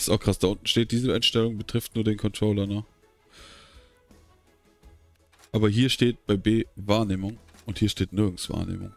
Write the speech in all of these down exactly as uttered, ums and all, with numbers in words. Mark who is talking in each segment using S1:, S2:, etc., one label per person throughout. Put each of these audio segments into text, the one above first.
S1: Das ist auch krass. Da unten steht, diese Einstellung betrifft nur den Controller, ne? Aber hier steht bei B Wahrnehmung und hier steht nirgends Wahrnehmung.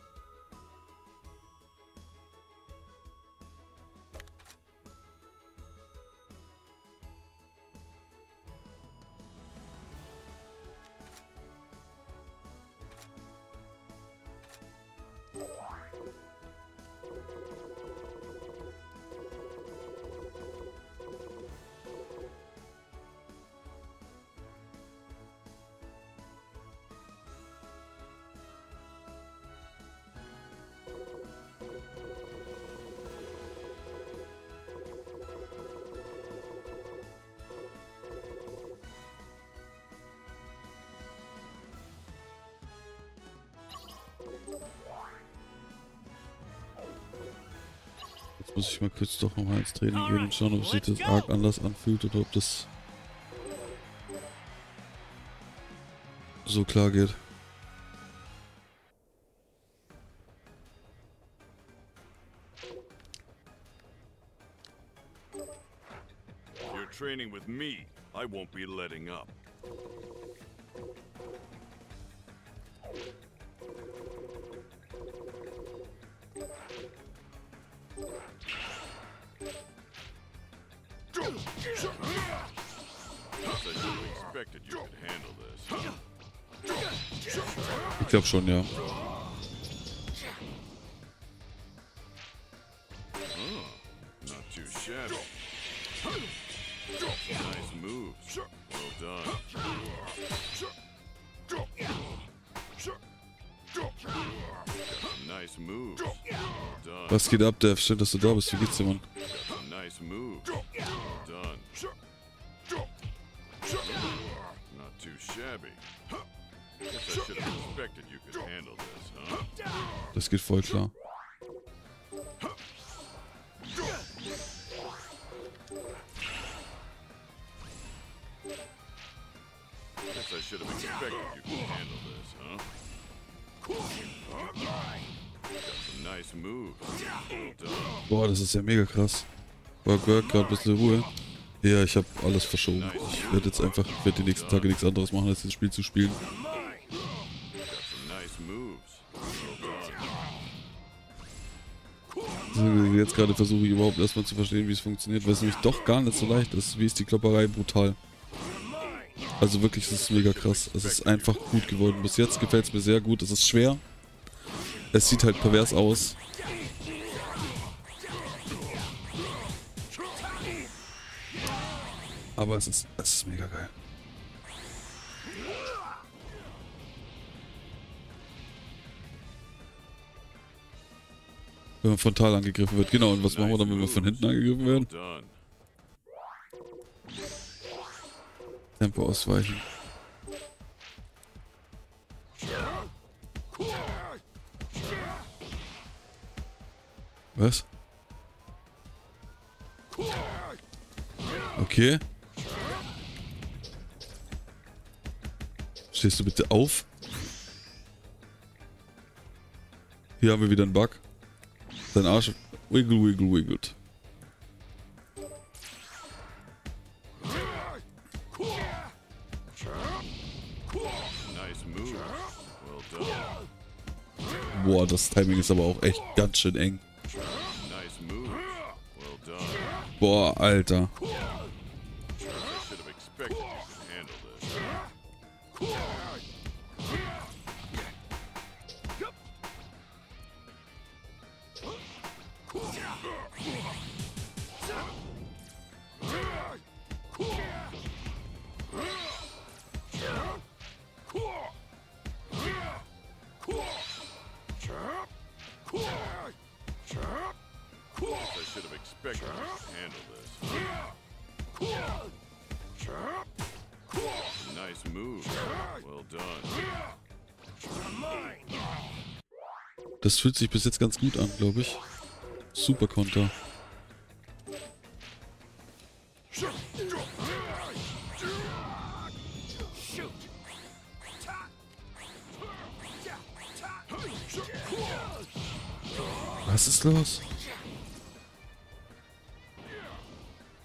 S1: Jetzt muss ich mal kurz doch nochmal ins Training gehen und schauen, ob sich das arg anders anfühlt oder ob das so klar geht.
S2: You're training with me. I won't be letting up.
S1: Ich glaube schon, ja.
S2: Not too shabby. Nice moves. Well done. Nice moves. Well done.
S1: Was geht ab, Dev? Schön, dass du da bist. Wie geht's dir, Mann?
S2: Nice moves. Well done. Not too shabby. Guess I should have expected you could handle this, huh?
S1: Das geht voll klar.
S2: Guess I should have expected you could handle this, huh? Got some nice moves. Well done.
S1: Boah, das ist ja mega krass. Boah, Gehört gerade ein bisschen Ruhe. Ja, ich habe alles verschoben. Ich werde jetzt einfach, ich werde die nächsten Tage nichts anderes machen, als das Spiel zu spielen.
S2: Got some nice moves. Well done.
S1: Also jetzt gerade versuche ich überhaupt erstmal zu verstehen, wie es funktioniert, weil es nämlich doch gar nicht so leicht ist. Wie ist die Klopperei brutal. Also wirklich, es ist mega krass. Es ist einfach gut geworden. Bis jetzt gefällt es mir sehr gut. Es ist schwer. Es sieht halt pervers aus. Aber es ist, es ist mega geil. Wenn man frontal angegriffen wird. Genau, und was machen wir dann, wenn wir von hinten angegriffen werden?
S2: Well done.
S1: Tempo ausweichen. Was? Okay. Stehst du bitte auf? Hier haben wir wieder einen Bug. Dein Arsch wiggle, wiggle, wiggelt.
S2: Nice moves. Well done.
S1: Boah, das Timing ist aber auch echt ganz schön eng.
S2: Nice moves. Well done.
S1: Boah, Alter.
S2: I should have expected you could handle this. I should have expected you to handle this. Nice move. Well done.
S1: Das fühlt sich bis jetzt ganz gut an, glaube ich. Super Konter. Was ist los?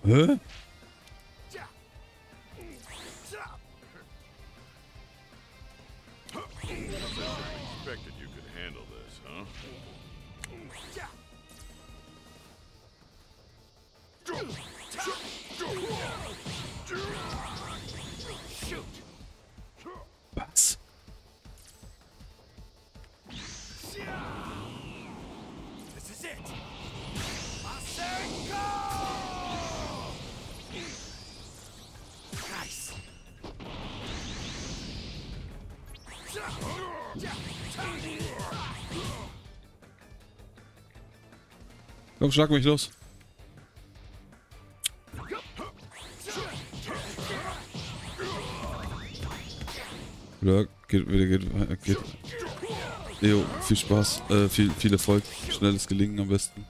S1: Hä?
S2: Expected you could handle this, huh?
S1: Was?
S3: This is it. Nice.
S1: Komm, schlag mich los. Ja, geht, wieder geht, geht. Jo, viel Spaß, äh, viel, viel Erfolg, schnelles Gelingen am besten.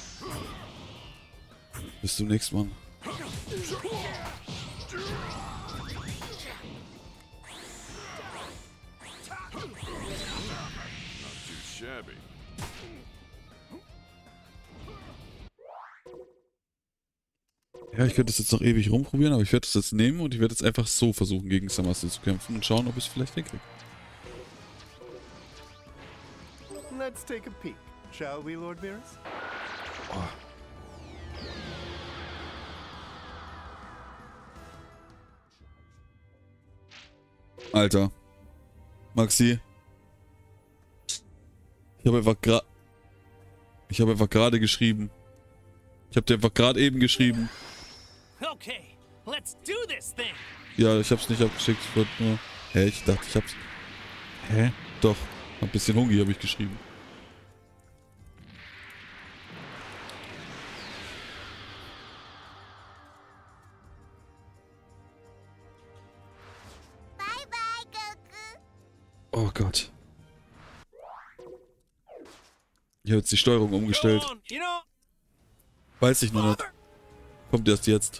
S1: Bis zum nächsten Mal.
S2: Too shabby.
S1: Ja, ich könnte das jetzt noch ewig rumprobieren, aber ich werde das jetzt nehmen und ich werde jetzt einfach so versuchen, gegen Zamasu zu kämpfen und schauen, ob ich es vielleicht hinkriege.
S4: Let's take a peek, shall we, Lord Beerus?
S1: Alter. Maxi. Ich habe einfach gerade... Ich habe einfach gerade geschrieben. Ich habe dir einfach gerade eben geschrieben.
S3: Okay, let's do this thing.
S1: Ja, ich hab's nicht abgeschickt. Ich wollte nur... Hä? Ich dachte, ich hab's... Hä? Doch. Ein bisschen Hungi habe ich geschrieben.
S5: Bye bye, Goku.
S1: Oh Gott. Ich habe jetzt die Steuerung umgestellt.
S3: Go on, you know,
S1: Weiß ich noch nicht. Kommt erst jetzt.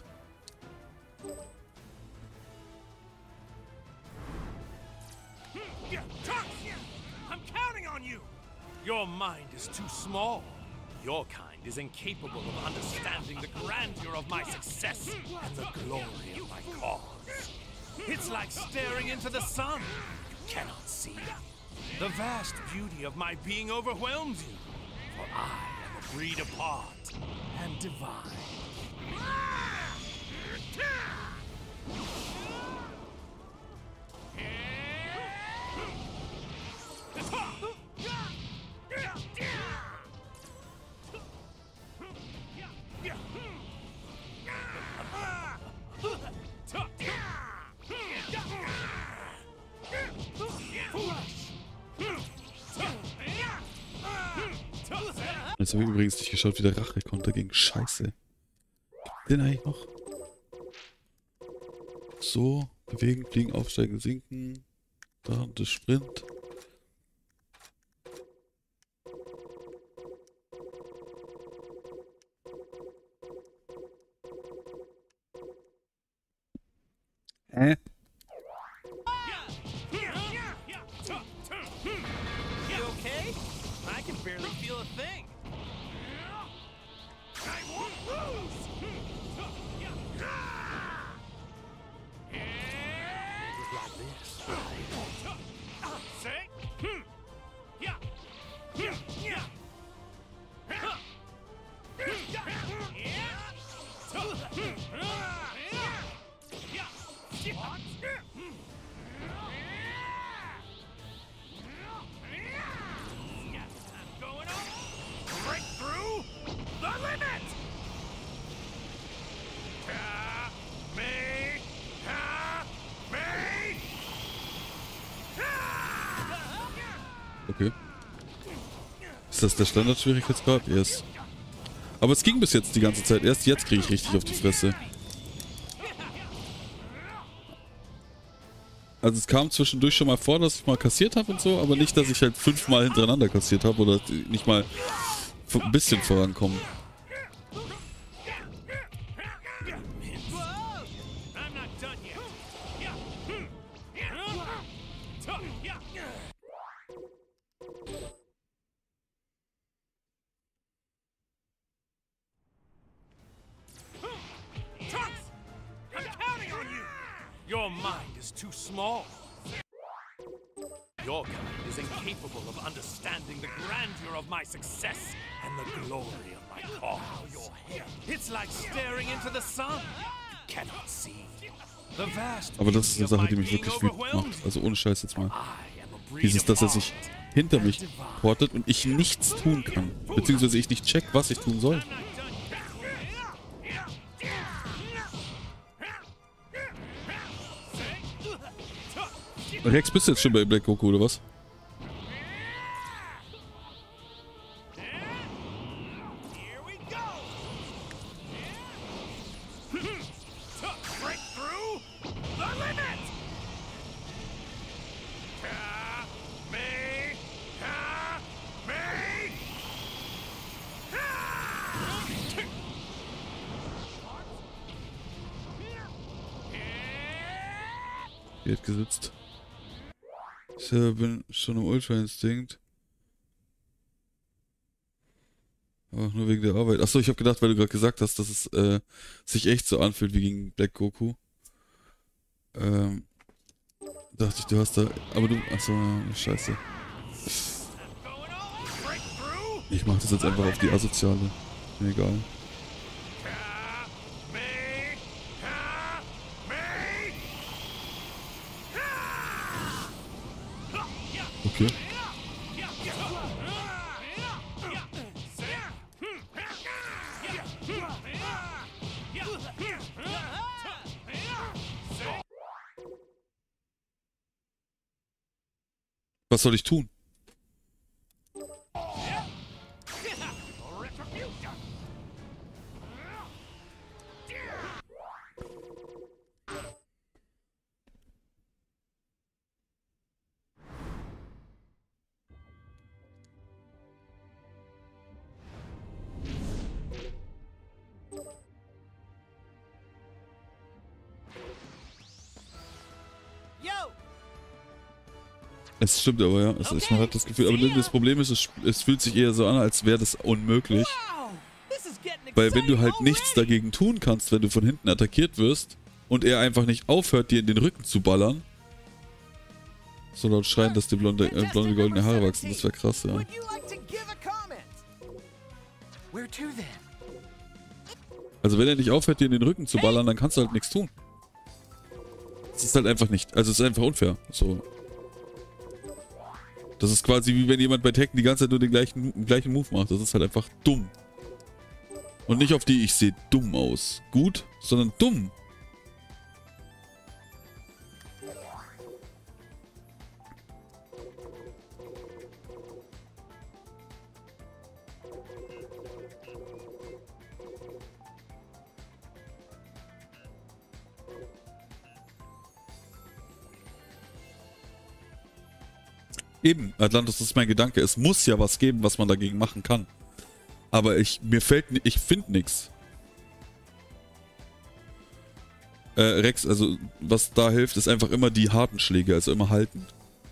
S3: I'm counting on you. Your mind is too small. Your kind is incapable of understanding the grandeur of my success and the glory of my cause. It's like staring into the sun. You cannot see. The vast beauty of my being overwhelms you. For I am a breed apart and divine.
S1: Jetzt habe ich übrigens nicht geschaut, wie der Rache-Konter ging. Scheiße. Gibt's den eigentlich noch? So, bewegen, fliegen, aufsteigen, sinken. Da, das Sprint. Hä?
S3: You okay? I can barely feel a thing. I won't lose. Like this. Say? Yeah. Yeah. Yeah. Going up, break through the limit. Ha, me, ha, me.
S1: Okay. Ist das der Standard-Schwierigkeitsgrad? Yes. Aber es ging bis jetzt die ganze Zeit. Erst jetzt kriege ich richtig auf die Fresse. Also es kam zwischendurch schon mal vor, dass ich mal kassiert habe und so, aber nicht, dass ich halt fünfmal hintereinander kassiert habe oder nicht mal ein bisschen vorankommen.
S3: I'm not done yet. Yeah. Yeah. mind is too small. Your kind is incapable of understanding the grandeur of my success and the glory of my cause. It's like staring into the sun. You cannot see. The vast
S1: Aber das ist eine Sache, die mich
S3: beauty
S1: wirklich
S3: of my
S1: wütend
S3: being
S1: macht. Also ohne Scheiß jetzt mal.
S3: I am a breed
S1: Dieses,
S3: of
S1: dass er sich
S3: art.
S1: hinter mich portet und ich nichts tun kann. Beziehungsweise ich nicht check, was ich tun soll. Rex, bist du jetzt schon bei Black Goku, oder was?
S3: Here we go. Break through the limit. Ha, me, ha, me.
S1: Die hat gesitzt. Ich äh, bin schon im Ultra-Instinkt. Aber auch nur wegen der Arbeit. Achso, ich habe gedacht, weil du gerade gesagt hast, dass es äh, sich echt so anfühlt wie gegen Black Goku. Ähm, dachte ich, du hast da... Aber du... Achso, ja, scheiße. Ich mach das jetzt einfach auf die Asoziale. Mir egal. Okay. Was soll ich tun? Es stimmt aber, ja. Es, ist, man hat das Gefühl, aber das Problem ist, es, es fühlt sich eher so an, als wäre das unmöglich. Weil wenn du halt nichts dagegen tun kannst, wenn du von hinten attackiert wirst und er einfach nicht aufhört, dir in den Rücken zu ballern, so laut schreien, dass die blonde, äh, blonde goldene Haare wachsen, das wäre krass, ja. Also wenn er nicht aufhört, dir in den Rücken zu ballern, dann kannst du halt nichts tun. Das ist halt einfach nicht, also es ist einfach unfair, so. Das ist quasi wie wenn jemand bei Tekken die ganze Zeit nur den gleichen, den gleichen Move macht. Das ist halt einfach dumm. Und nicht auf die, ich sehe dumm aus. Gut, sondern dumm. Eben, Atlantis, das ist mein Gedanke. Es muss ja was geben, was man dagegen machen kann. Aber ich, mir fällt, ich finde nichts. Äh, Rex, also was da hilft, ist einfach immer die harten Schläge, also immer halten.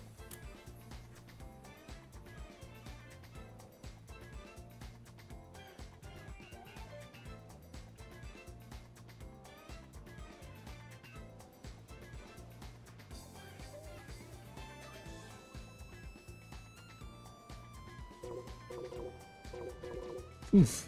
S1: Uff.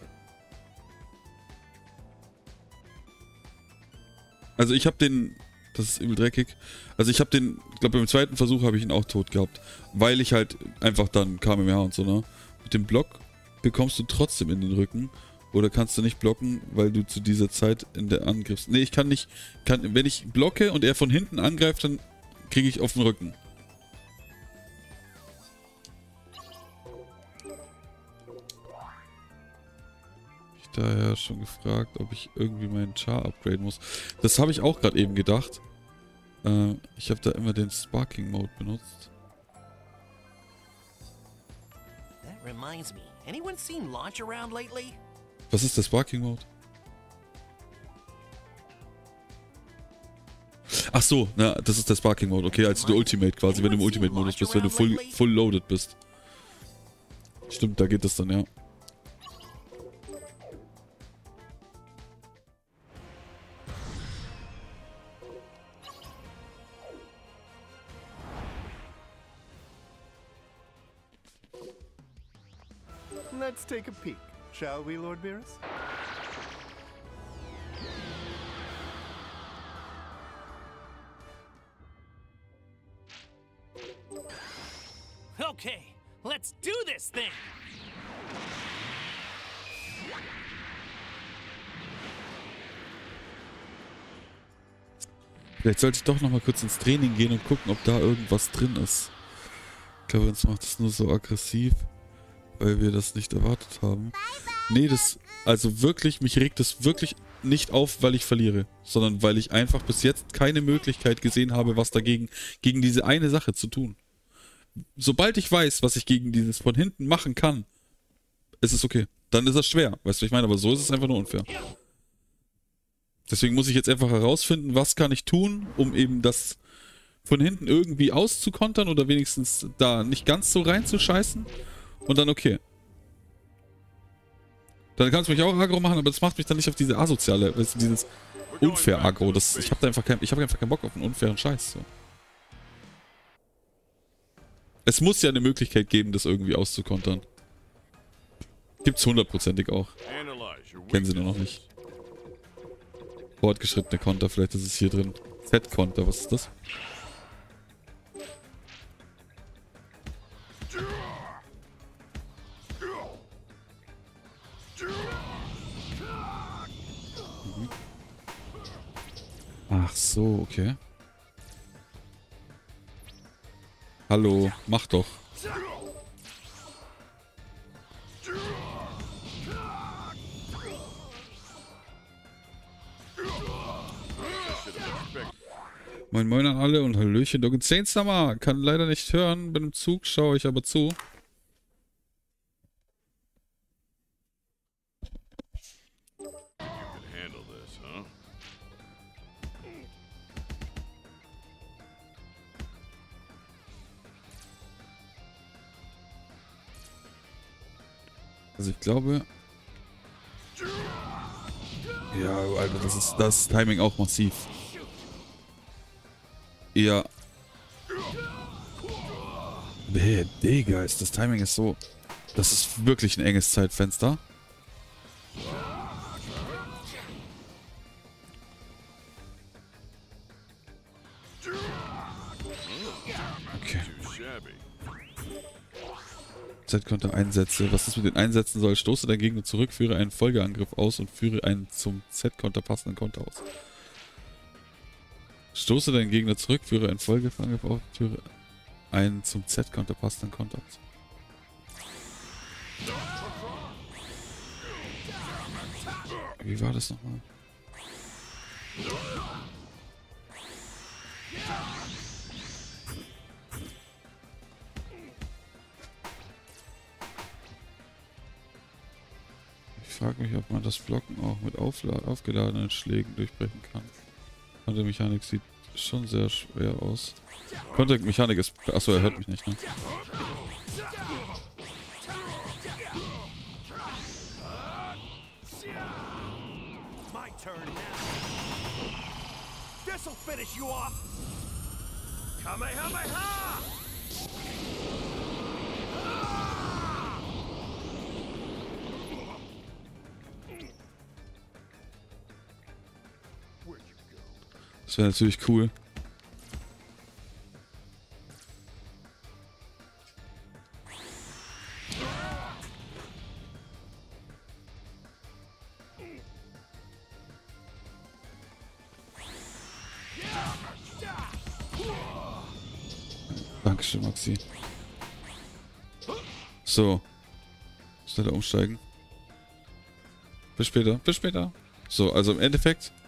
S1: Also ich habe den, das ist übel dreckig, also ich habe den, ich glaube beim zweiten Versuch habe ich ihn auch tot gehabt, weil ich halt einfach dann K M H und so, ne? Mit dem Block bekommst du trotzdem in den Rücken oder kannst du nicht blocken, weil du zu dieser Zeit in der angriffst. Ne, ich kann nicht, kann, wenn ich blocke und er von hinten angreift, dann kriege ich auf den Rücken. Daher schon gefragt, ob ich irgendwie meinen Char upgraden muss. Das habe ich auch gerade eben gedacht. Äh, ich habe da immer den Sparking Mode benutzt. Was ist der Sparking Mode? Ach so, na, das ist der Sparking Mode. Okay, also der Ultimate quasi, wenn du im Ultimate Modus bist, wenn du full, full loaded bist. Stimmt, da geht das dann, ja.
S4: Let's take a peek, shall we, Lord Beerus?
S3: Okay, let's do this thing!
S1: Vielleicht sollte ich doch noch mal kurz ins Training gehen und gucken, ob da irgendwas drin ist. Ich glaube, uns macht das nur so aggressiv, weil wir das nicht erwartet haben. Nee, das... Also wirklich, mich regt das wirklich nicht auf, weil ich verliere. Sondern weil ich einfach bis jetzt keine Möglichkeit gesehen habe, was dagegen... gegen diese eine Sache zu tun. Sobald ich weiß, was ich gegen dieses von hinten machen kann, ist es okay. Dann ist es schwer. Weißt du, was ich meine? Aber so ist es einfach nur unfair. Deswegen muss ich jetzt einfach herausfinden, was kann ich tun, um eben das von hinten irgendwie auszukontern oder wenigstens da nicht ganz so reinzuscheißen. Und dann okay. Dann kannst du mich auch aggro machen, aber das macht mich dann nicht auf diese asoziale, weißt du, dieses unfair aggro. Das, ich habe da einfach, kein, ich hab einfach keinen Bock auf einen unfairen Scheiß. So. Es muss ja eine Möglichkeit geben, das irgendwie auszukontern. Gibt's hundertprozentig auch. Kennen sie nur noch nicht. Fortgeschrittene Konter, vielleicht ist es hier drin. Z-Konter, was ist das? Mhm. Ach so, okay. Hallo, mach doch. Moin Moin an alle und Hallöchen, Dog Insane Summer. Kann leider nicht hören, bin im Zug, schaue ich aber zu. Also ich glaube... Ja, Alter, das ist das Timing auch massiv. Ja. Nee, Digga, ist das Timing ist so... Das ist wirklich ein enges Zeitfenster. Okay. Z-Konter Einsätze. Was das mit den Einsätzen soll? Stoße dein Gegner zurück, führe einen Folgeangriff aus und führe einen zum Z-Konter passenden Konter aus. Stoße deinen Gegner zurück, führe einen Folgeangriff auf, führe einen zum Z-Konter passenden Konter aus. Wie war das nochmal? Ich frage mich, ob man das Blocken auch mit aufgeladenen Schlägen durchbrechen kann. Kontermechanik sieht schon sehr schwer aus. Kontermechanik ist... Achso, er hört mich nicht, ne? Das wäre natürlich cool. Dankeschön, Maxi. So. Schneller umsteigen. Bis später. Bis später. So, also im Endeffekt...